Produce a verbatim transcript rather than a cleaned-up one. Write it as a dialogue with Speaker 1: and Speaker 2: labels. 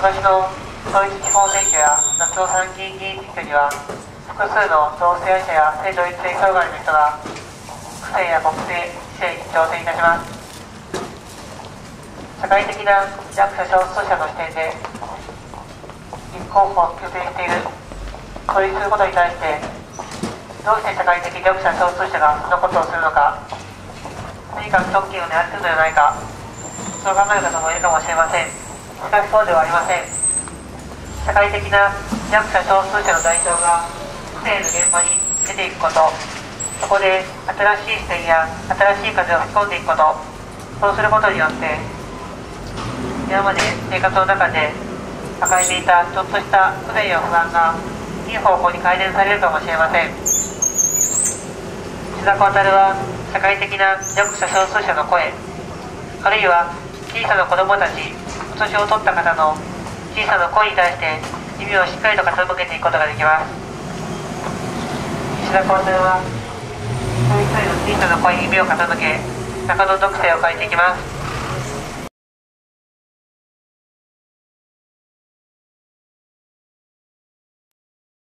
Speaker 1: 今年の統一地方選挙や夏の参議院議員選挙には、複数の同性愛者や性同一性障害の人が区政や国政、市政に挑戦いたします。社会的な弱者少数者の視点で立候補を予定している、そういうことに対して、どうして社会的弱者少数者がそのことをするのか、何か特権を狙っているのではないか、そう考える方もいるかもしれません。しかしそうではありません。社会的な弱者少数者の代表が区政の現場に出ていくこと、そこで新しい視点や新しい風を吹き込んでいくこと、そうすることによって今まで生活の中で抱えていたちょっとした不便や不安がいい方向に改善されるかもしれません。須田幸太郎は社会的な弱者少数者の声、あるいは小さな子どもたち、お年を取った方の小さな声に対して耳をしっかりと傾けていくことができます。須田幸太郎は一人一人の小さな声に耳を傾け、中の属性を変えていきます。